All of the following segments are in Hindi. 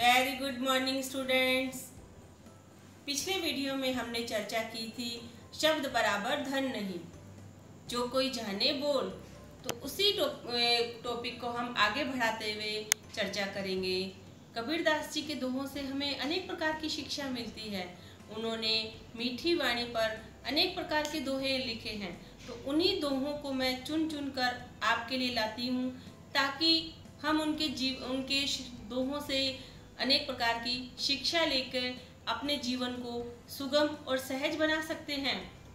Very good morning students. पिछले वीडियो में हमने चर्चा की थी शब्द बराबर धन नहीं, जो कोई जाने बोल। तो उसी टॉपिक को हम आगे बढ़ाते हुए चर्चा करेंगे। कबीरदास जी के दोहों से हमें अनेक प्रकार की शिक्षा मिलती है। उन्होंने मीठी वाणी पर अनेक प्रकार के दोहे लिखे हैं, तो उन्हीं दोहों को मैं चुन चुन कर आपके लिए लाती हूँ, ताकि हम उनके दोहों से अनेक प्रकार की शिक्षा लेकर अपने जीवन को सुगम और सहज बना सकते हैं।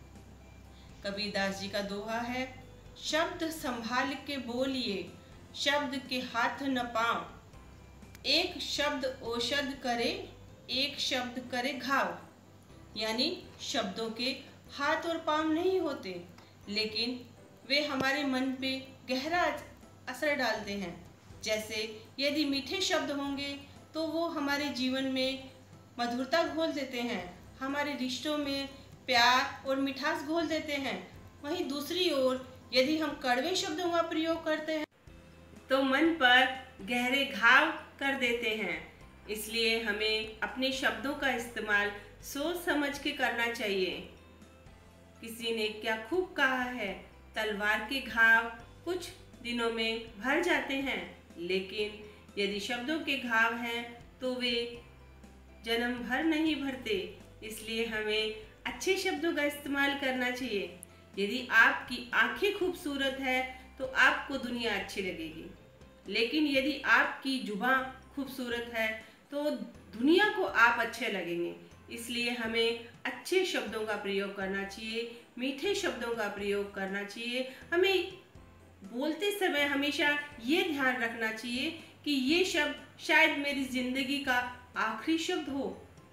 कबीरदास जी का दोहा है, शब्द संभाल के बोलिए, शब्द के हाथ न पाँव। एक शब्द औषध करे, एक शब्द करे घाव। यानी शब्दों के हाथ और पाँव नहीं होते, लेकिन वे हमारे मन पे गहरा असर डालते हैं। जैसे यदि मीठे शब्द होंगे तो वो हमारे जीवन में मधुरता घोल देते हैं, हमारे रिश्तों में प्यार और मिठास घोल देते हैं। वहीं दूसरी ओर यदि हम कड़वे शब्दों का प्रयोग करते हैं तो मन पर गहरे घाव कर देते हैं। इसलिए हमें अपने शब्दों का इस्तेमाल सोच समझ के करना चाहिए। किसी ने क्या खूब कहा है, तलवार के घाव कुछ दिनों में भर जाते हैं, लेकिन यदि शब्दों के घाव हैं तो वे जन्म भर नहीं भरते। इसलिए हमें अच्छे शब्दों का इस्तेमाल करना चाहिए। यदि आपकी आंखें खूबसूरत है तो आपको दुनिया अच्छी लगेगी, लेकिन यदि आपकी जुबान खूबसूरत है तो दुनिया को आप अच्छे लगेंगे। इसलिए हमें अच्छे शब्दों का प्रयोग करना चाहिए, मीठे शब्दों का प्रयोग करना चाहिए। हमें बोलते समय हमेशा ये ध्यान रखना चाहिए कि ये शब्द शायद मेरी जिंदगी का आखिरी शब्द हो।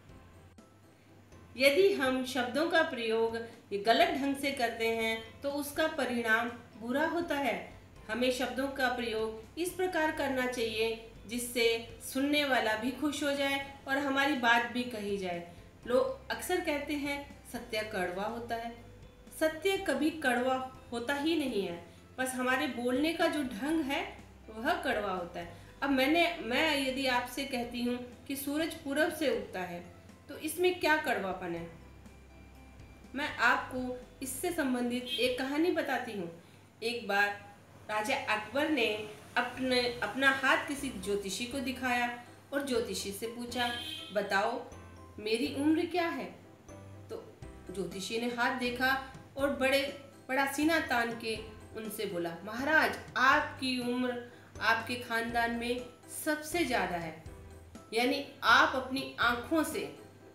यदि हम शब्दों का प्रयोग गलत ढंग से करते हैं तो उसका परिणाम बुरा होता है। हमें शब्दों का प्रयोग इस प्रकार करना चाहिए जिससे सुनने वाला भी खुश हो जाए और हमारी बात भी कही जाए। लोग अक्सर कहते हैं सत्य कड़वा होता है। सत्य कभी कड़वा होता ही नहीं है, बस हमारे बोलने का जो ढंग है वह कड़वा होता है। अब मैं यदि आपसे कहती हूँ कि सूरज पूरब से उगता है, तो इसमें क्या कड़वापन है? मैं आपको इससे संबंधित एक कहानी बताती हूँ। एक बार राजा अकबर ने अपना हाथ किसी ज्योतिषी को दिखाया और ज्योतिषी से पूछा, बताओ मेरी उम्र क्या है? तो ज्योतिषी ने हाथ देखा और बड़ा सीना तान के उनसे बोला, महाराज आपकी उम्र आपके खानदान में सबसे ज्यादा है। यानी आप अपनी आंखों से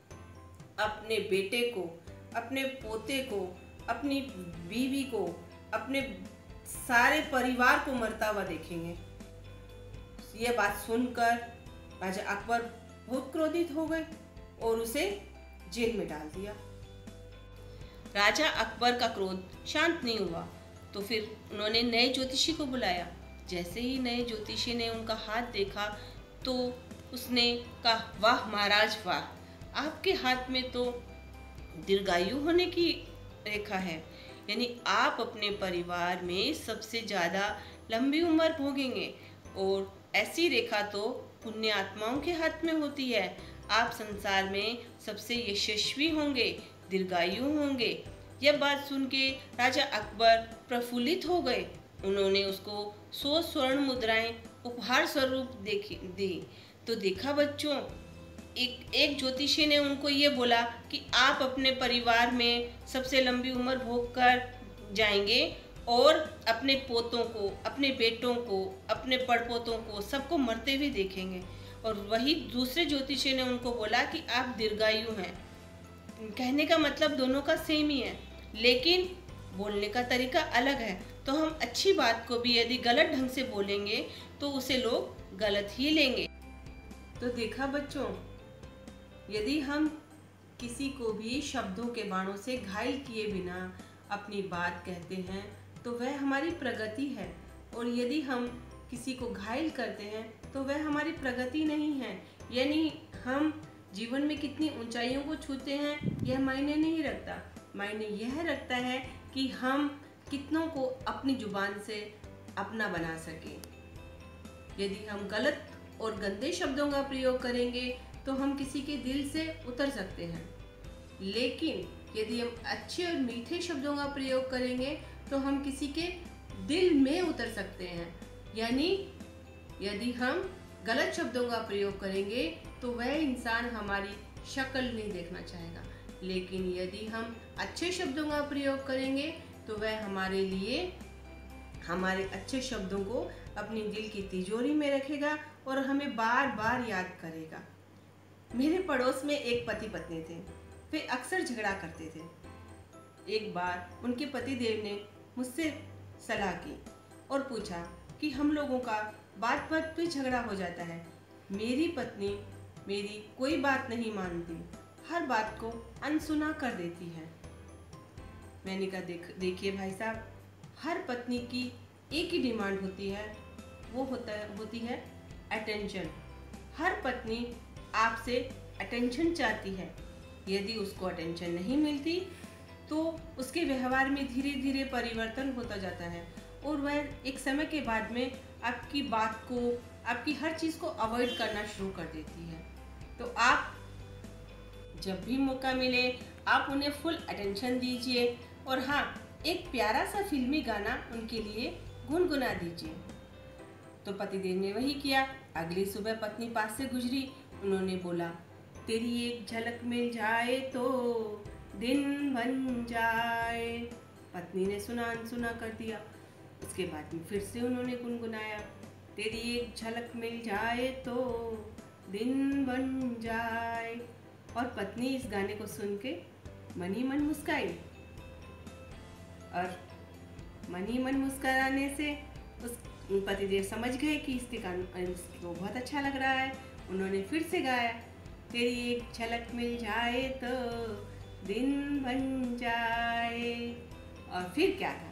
अपने बेटे को, अपने पोते को, अपनी बीवी को, अपने सारे परिवार को मरता हुआ देखेंगे। यह बात सुनकर राजा अकबर बहुत क्रोधित हो गए और उसे जेल में डाल दिया। राजा अकबर का क्रोध शांत नहीं हुआ, तो फिर उन्होंने नए ज्योतिषी को बुलाया। जैसे ही नए ज्योतिषी ने उनका हाथ देखा तो उसने कहा, वाह महाराज वाह, आपके हाथ में तो दीर्घायु होने की रेखा है। यानी आप अपने परिवार में सबसे ज़्यादा लंबी उम्र भोगेंगे, और ऐसी रेखा तो पुण्य आत्माओं के हाथ में होती है। आप संसार में सबसे यशस्वी होंगे, दीर्घायु होंगे। यह बात सुन के राजा अकबर प्रफुल्लित हो गए। उन्होंने उसको 100 स्वर्ण मुद्राएं उपहार स्वरूप दी। तो देखा बच्चों, एक ज्योतिषी ने उनको ये बोला कि आप अपने परिवार में सबसे लंबी उम्र भोग कर जाएंगे और अपने पोतों को, अपने बेटों को, अपने पड़पोतों को सबको मरते हुए देखेंगे। और वही दूसरे ज्योतिषी ने उनको बोला कि आप दीर्घायु हैं। कहने का मतलब दोनों का सेम ही है, लेकिन बोलने का तरीका अलग है। तो हम अच्छी बात को भी यदि गलत ढंग से बोलेंगे तो उसे लोग गलत ही लेंगे। तो देखा बच्चों, यदि हम किसी को भी शब्दों के बाणों से घायल किए बिना अपनी बात कहते हैं तो वह हमारी प्रगति है, और यदि हम किसी को घायल करते हैं तो वह हमारी प्रगति नहीं है। यानी हम जीवन में कितनी ऊंचाइयों को छूते हैं यह मायने नहीं रखता। मायने यह रखता है कि हम कितनों को अपनी जुबान से अपना बना सकें। यदि हम गलत और गंदे शब्दों का प्रयोग करेंगे तो हम किसी के दिल से उतर सकते हैं, लेकिन यदि हम अच्छे और मीठे शब्दों का प्रयोग करेंगे तो हम किसी के दिल में उतर सकते हैं। यानी यदि हम गलत शब्दों का प्रयोग करेंगे तो वह इंसान हमारी शक्ल नहीं देखना चाहेगा, लेकिन यदि हम अच्छे शब्दों का प्रयोग करेंगे तो वह हमारे लिए हमारे अच्छे शब्दों को अपनी दिल की तिजोरी में रखेगा और हमें बार बार याद करेगा। मेरे पड़ोस में एक पति पत्नी थे। वे अक्सर झगड़ा करते थे। एक बार उनके पतिदेव ने मुझसे सलाह की और पूछा कि हम लोगों का बात बात पे झगड़ा हो जाता है। मेरी पत्नी मेरी कोई बात नहीं मानती, हर बात को अनसुना कर देती है। मैंने कहा देखिए भाई साहब, हर पत्नी की एक ही डिमांड होती है, वो होती है अटेंशन। हर पत्नी आपसे अटेंशन चाहती है। यदि उसको अटेंशन नहीं मिलती तो उसके व्यवहार में धीरे धीरे परिवर्तन होता जाता है और वह एक समय के बाद में आपकी बात को, आपकी हर चीज़ को अवॉइड करना शुरू कर देती है। तो आप जब भी मौका मिले आप उन्हें फुल अटेंशन दीजिए और हाँ, एक प्यारा सा फिल्मी गाना उनके लिए गुनगुना दीजिए। तो पतिदेव ने वही किया। अगली सुबह पत्नी पास से गुजरी, उन्होंने बोला, तेरी एक झलक मिल जाए तो दिन बन जाए। पत्नी ने सुना अनसुना कर दिया। उसके बाद में फिर से उन्होंने गुनगुनाया, तेरी एक झलक मिल जाए तो दिन बन जाए। और पत्नी इस गाने को सुन के मन ही मन मुस्काई और मन ही मन मुस्कुराने से उस पतिदेव समझ गए कि इसको बहुत अच्छा लग रहा है। उन्होंने फिर से गाया, तेरी एक झलक मिल जाए तो दिन बन जाए। और फिर क्या था,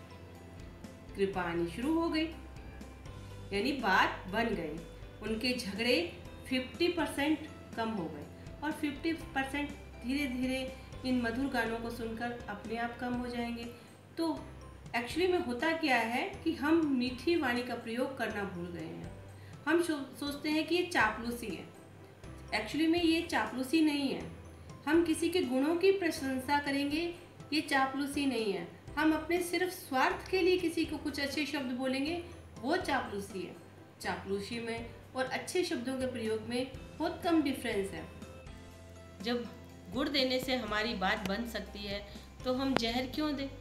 कृपा आनी शुरू हो गई, यानी बात बन गई। उनके झगड़े 50% कम हो गए और 50% धीरे धीरे इन मधुर गानों को सुनकर अपने आप कम हो जाएंगे। तो एक्चुअली में होता क्या है कि हम मीठी वाणी का प्रयोग करना भूल गए हैं। हम सोचते हैं कि ये चापलूसी है। एक्चुअली में ये चापलूसी नहीं है। हम किसी के गुणों की प्रशंसा करेंगे, ये चापलूसी नहीं है। हम अपने सिर्फ स्वार्थ के लिए किसी को कुछ अच्छे शब्द बोलेंगे, वो चापलूसी है। चापलूसी में और अच्छे शब्दों के प्रयोग में बहुत कम डिफरेंस है। जब गुड़ देने से हमारी बात बन सकती है तो हम जहर क्यों दें।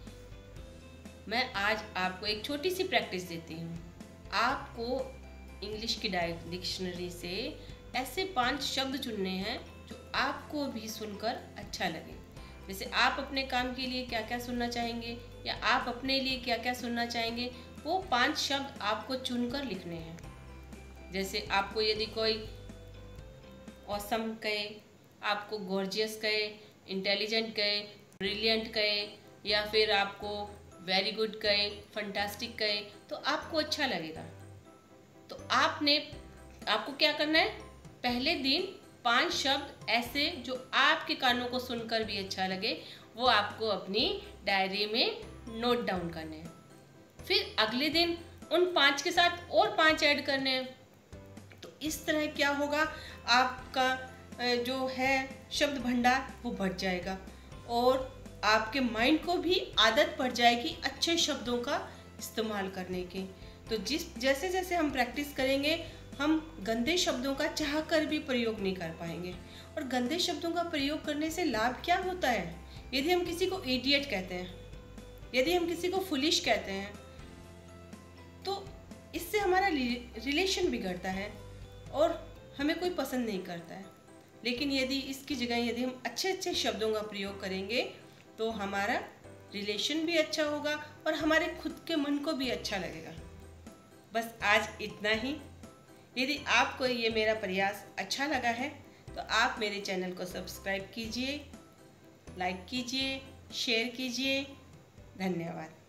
मैं आज आपको एक छोटी सी प्रैक्टिस देती हूँ। आपको इंग्लिश की डिक्शनरी से ऐसे 5 शब्द चुनने हैं जो आपको भी सुनकर अच्छा लगे। जैसे आप अपने काम के लिए क्या क्या सुनना चाहेंगे या आप अपने लिए क्या क्या सुनना चाहेंगे, वो 5 शब्द आपको चुनकर लिखने हैं। जैसे आपको यदि कोई ऑसम कहे, आपको गॉर्जियस कहे, इंटेलिजेंट कहे, ब्रिलियंट कहे या फिर आपको वेरी गुड कहे, फंटास्टिक कहे, तो आपको अच्छा लगेगा। तो आपको क्या करना है, पहले दिन 5 शब्द ऐसे जो आपके कानों को सुनकर भी अच्छा लगे, वो आपको अपनी डायरी में नोट डाउन करने हैं। फिर अगले दिन उन 5 के साथ और 5 ऐड करने हैं। तो इस तरह क्या होगा, आपका जो है शब्द भंडार वो बढ़ जाएगा और आपके माइंड को भी आदत पड़ जाएगी अच्छे शब्दों का इस्तेमाल करने की। तो जैसे जैसे हम प्रैक्टिस करेंगे, हम गंदे शब्दों का चाह कर भी प्रयोग नहीं कर पाएंगे। और गंदे शब्दों का प्रयोग करने से लाभ क्या होता है, यदि हम किसी को इडियट कहते हैं, यदि हम किसी को फुलिश कहते हैं, तो इससे हमारा रिलेशन बिगड़ता है और हमें कोई पसंद नहीं करता है। लेकिन इसकी जगह यदि हम अच्छे अच्छे शब्दों का प्रयोग करेंगे तो हमारा रिलेशन भी अच्छा होगा और हमारे खुद के मन को भी अच्छा लगेगा। बस आज इतना ही। यदि आपको ये मेरा प्रयास अच्छा लगा है तो आप मेरे चैनल को सब्सक्राइब कीजिए, लाइक कीजिए, शेयर कीजिए। धन्यवाद।